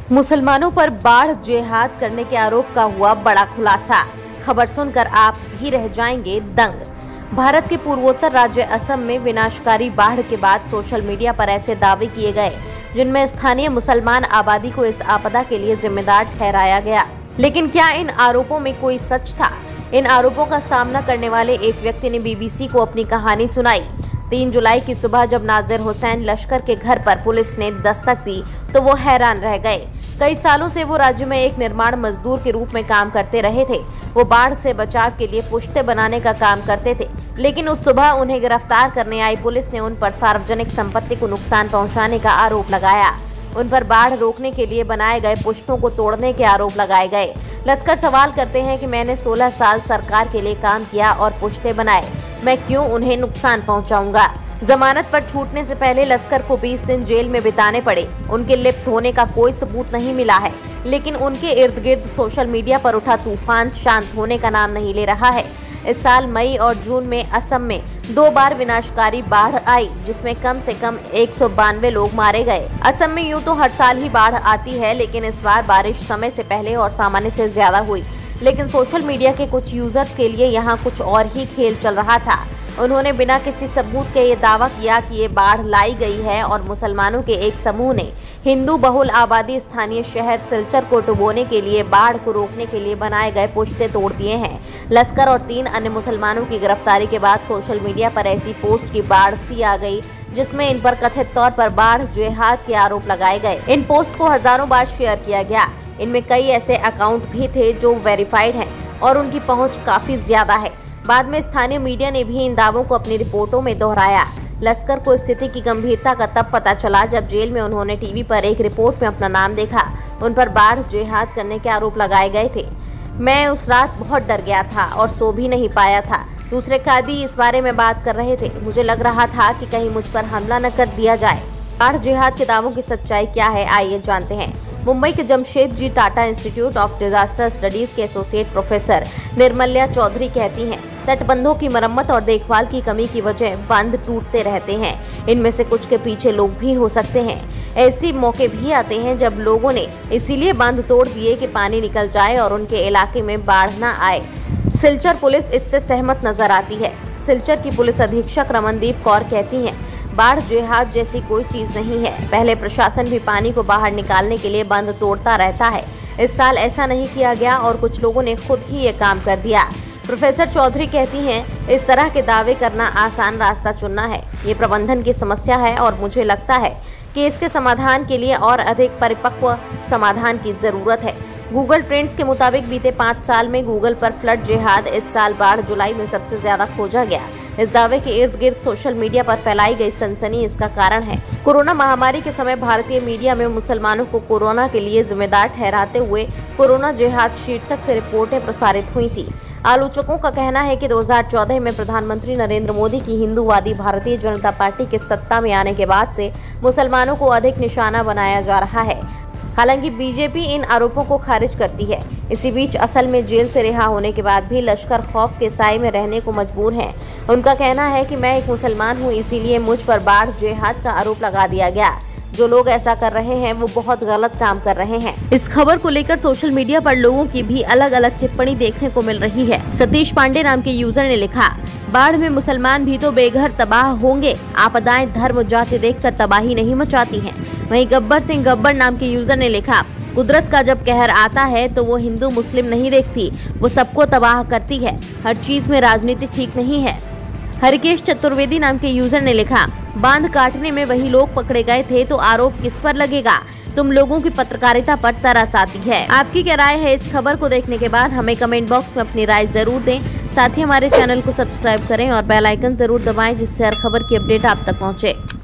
मुसलमानों पर बाढ़ जिहाद करने के आरोप का हुआ बड़ा खुलासा। खबर सुनकर आप भी रह जाएंगे दंग। भारत के पूर्वोत्तर राज्य असम में विनाशकारी बाढ़ के बाद सोशल मीडिया पर ऐसे दावे किए गए जिनमें स्थानीय मुसलमान आबादी को इस आपदा के लिए जिम्मेदार ठहराया गया। लेकिन क्या इन आरोपों में कोई सच था? इन आरोपों का सामना करने वाले एक व्यक्ति ने बीबीसी को अपनी कहानी सुनाई। 3 जुलाई की सुबह जब नाजिर हुसैन लश्कर के घर पर पुलिस ने दस्तक दी तो वो हैरान रह गए। कई सालों से वो राज्य में एक निर्माण मजदूर के रूप में काम करते रहे थे। वो बाढ़ से बचाव के लिए पुश्ते बनाने का काम करते थे, लेकिन उस सुबह उन्हें गिरफ्तार करने आई पुलिस ने उन पर सार्वजनिक संपत्ति को नुकसान पहुंचाने का आरोप लगाया। उन पर बाढ़ रोकने के लिए बनाए गए पुश्तों को तोड़ने के आरोप लगाए गए। लश्कर सवाल करते हैं कि मैंने 16 साल सरकार के लिए काम किया और पुश्ते बनाए, मैं क्यों उन्हें नुकसान पहुंचाऊंगा? जमानत पर छूटने से पहले लश्कर को 20 दिन जेल में बिताने पड़े। उनके लिप्त होने का कोई सबूत नहीं मिला है, लेकिन उनके इर्द गिर्द सोशल मीडिया पर उठा तूफान शांत होने का नाम नहीं ले रहा है। इस साल मई और जून में असम में 2 बार विनाशकारी बाढ़ आई, जिसमें कम से कम 192 लोग मारे गए। असम में यूं तो हर साल ही बाढ़ आती है, लेकिन इस बार बारिश समय से पहले और सामान्य से ज्यादा हुई। लेकिन सोशल मीडिया के कुछ यूजर्स के लिए यहाँ कुछ और ही खेल चल रहा था। उन्होंने बिना किसी सबूत के ये दावा किया कि ये बाढ़ लाई गई है और मुसलमानों के एक समूह ने हिंदू बहुल आबादी स्थानीय शहर सिलचर को डुबोने के लिए बाढ़ को रोकने के लिए बनाए गए पुश्ते तोड़ दिए हैं। लश्कर और 3 अन्य मुसलमानों की गिरफ्तारी के बाद सोशल मीडिया पर ऐसी पोस्ट की बाढ़ सी आ गई जिसमें इन पर कथित तौर पर बाढ़ जिहाद के आरोप लगाए गए। इन पोस्ट को हजारों बार शेयर किया गया। इनमें कई ऐसे अकाउंट भी थे जो वेरीफाइड हैं और उनकी पहुंच काफी ज्यादा है। बाद में स्थानीय मीडिया ने भी इन दावों को अपनी रिपोर्टों में दोहराया। लश्कर को स्थिति की गंभीरता का तब पता चला जब जेल में उन्होंने टीवी पर एक रिपोर्ट में अपना नाम देखा। उन पर बाढ़ जिहाद करने के आरोप लगाए गए थे। मैं उस रात बहुत डर गया था और सो भी नहीं पाया था। दूसरे कैदी इस बारे में बात कर रहे थे। मुझे लग रहा था कि कहीं मुझ पर हमला न कर दिया जाए। बाढ़ जिहाद के दावों की सच्चाई क्या है, आइए जानते हैं। मुंबई के Jamshed ji Tata institute of disaster studies के एसोसिएट प्रोफेसर निर्मल्या चौधरी कहती हैं, तटबंधों की मरम्मत और देखभाल की कमी की वजह बांध टूटते रहते हैं। इनमें से कुछ के पीछे लोग भी हो सकते हैं। ऐसे मौके भी आते हैं जब लोगों ने इसीलिए बांध तोड़ दिए कि पानी निकल जाए और उनके इलाके में बाढ़ न आए। सिलचर पुलिस इससे सहमत नजर आती है। सिलचर की पुलिस अधीक्षक रमनदीप कौर कहती हैं, बाढ़ जिहाद जैसी कोई चीज नहीं है। पहले प्रशासन भी पानी को बाहर निकालने के लिए बंद तोड़ता रहता है। इस साल ऐसा नहीं किया गया और कुछ लोगों ने खुद ही ये काम कर दिया। प्रोफेसर चौधरी कहती हैं, इस तरह के दावे करना आसान रास्ता चुनना है। ये प्रबंधन की समस्या है और मुझे लगता है कि इसके समाधान के लिए और अधिक परिपक्व समाधान की जरूरत है। गूगल ट्रेंड्स के मुताबिक बीते 5 साल में गूगल पर फ्लड जिहाद इस साल बाढ़ जुलाई में सबसे ज्यादा खोजा गया। इस दावे के इर्द गिर्द सोशल मीडिया पर फैलाई गई सनसनी इसका कारण है। कोरोना महामारी के समय भारतीय मीडिया में मुसलमानों को कोरोना के लिए जिम्मेदार ठहराते हुए कोरोना जिहाद शीर्षक से रिपोर्टें प्रसारित हुई थी। आलोचकों का कहना है कि 2014 में प्रधानमंत्री नरेंद्र मोदी की हिंदूवादी भारतीय जनता पार्टी के सत्ता में आने के बाद से मुसलमानों को अधिक निशाना बनाया जा रहा है। हालांकि बीजेपी इन आरोपों को खारिज करती है। इसी बीच असल में जेल से रिहा होने के बाद भी लश्कर खौफ के साए में रहने को मजबूर हैं। उनका कहना है कि मैं एक मुसलमान हूं, इसीलिए मुझ पर बाढ़ जिहाद का आरोप लगा दिया गया। जो लोग ऐसा कर रहे हैं वो बहुत गलत काम कर रहे हैं। इस खबर को लेकर सोशल मीडिया पर लोगों की भी अलग अलग टिप्पणी देखने को मिल रही है। सतीश पांडे नाम के यूजर ने लिखा, बाढ़ में मुसलमान भी तो बेघर तबाह होंगे। आपदाएं धर्म जाति देखकर तबाही नहीं मचाती हैं। वहीं गब्बर सिंह गब्बर नाम के यूजर ने लिखा, कुदरत का जब कहर आता है तो वो हिंदू मुस्लिम नहीं देखती, वो सबको तबाह करती है। हर चीज में राजनीति ठीक नहीं है। हरिकेश चतुर्वेदी नाम के यूजर ने लिखा, बांध काटने में वही लोग पकड़े गए थे तो आरोप किस पर लगेगा? तुम लोगों की पत्रकारिता पर तरस आती है। आपकी क्या राय है इस खबर को देखने के बाद? हमें कमेंट बॉक्स में अपनी राय जरूर दें। साथ ही हमारे चैनल को सब्सक्राइब करें और बेल आइकन जरूर दबाएं, जिससे हर खबर की अपडेट आप तक पहुंचे।